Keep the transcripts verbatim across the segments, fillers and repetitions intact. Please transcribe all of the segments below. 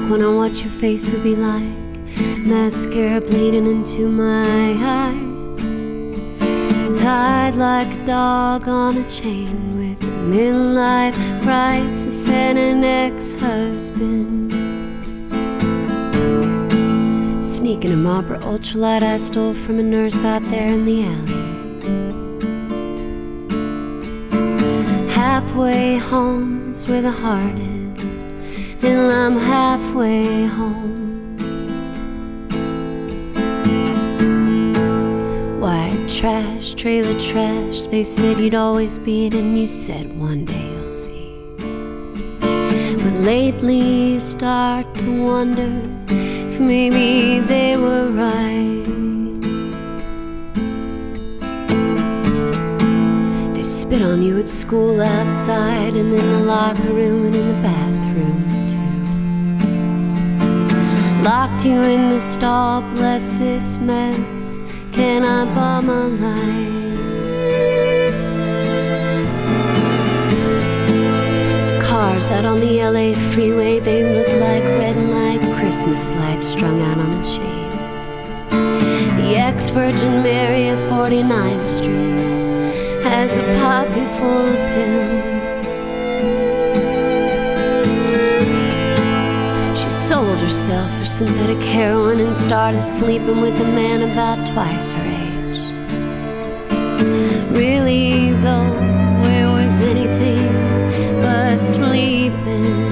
wonder what your face would be like. Mascara bleeding into my eyes, tied like a dog on a chain with a midlife crisis and an ex-husband. Sneaking a Marlboro Ultra Light I stole from a nurse out there in the alley. Halfway home is where the heart is, and I'm halfway home. White trash, trailer trash, they said you'd always be it, and you said one day you'll see. But lately you start to wonder if maybe they were right. They spit on you at school, outside, and in the locker room, and in the bathroom too. Locked you in the stall, bless this mess. Can I bomb a light? The cars out on the L A freeway, they look like red and light Christmas lights strung out on a chain. The ex-Virgin Mary of forty-ninth Street has a pocket full of pills. She sold herself for synthetic heroin and started sleeping with a man about twice her age. Really, though, it was anything but sleeping.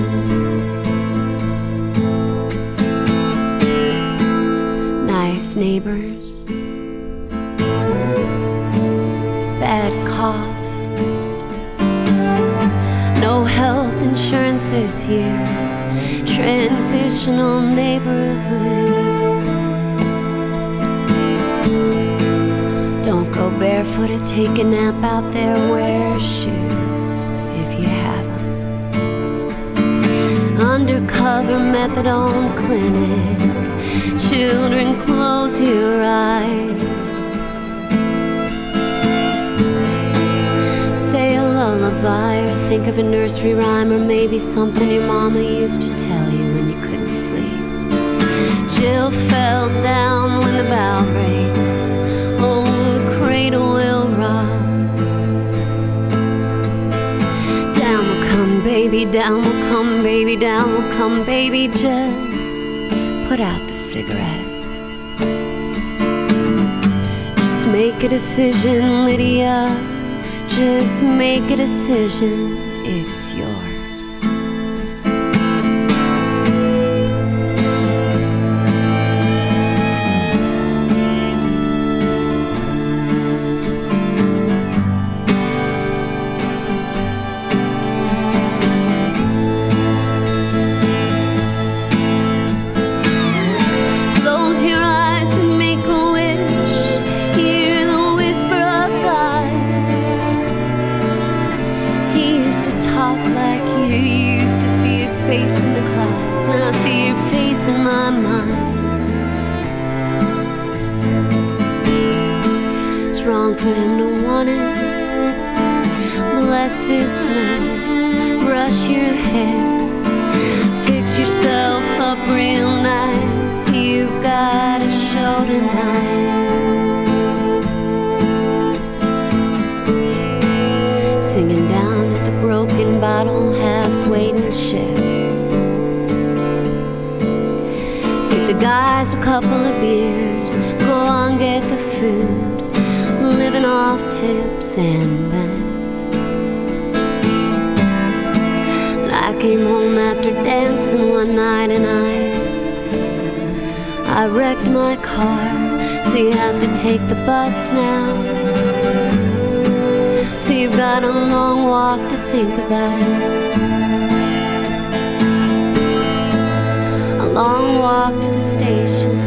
Nice neighbors, bad cough, no health insurance this year, transitional neighborhood. Don't go barefoot or take a nap out there, wear shoes if you have them. Undercover methadone clinic, children close your eyes. Say a lullaby or think of a nursery rhyme, or maybe something your mama used to tell you when you couldn't sleep. Jill fell down when the bow breaks, oh, the cradle will rock. Down will come baby, down will come baby, down will come baby, just put out the cigarette. Just make a decision, Lydia. Just make a decision, it's yours. Face in the clouds, now I see your face in my mind. It's wrong for them to want it. Bless this mess, brush your hair, fix yourself up real nice. You've got a show tonight. Singing down at the broken bottle, half waiting shifts. Give the guys a couple of beers, go on get the food, living off tips and meth. And I came home after dancing one night and I I wrecked my car, so you have to take the bus now. So you've got a long walk to think about it. A long walk to the station,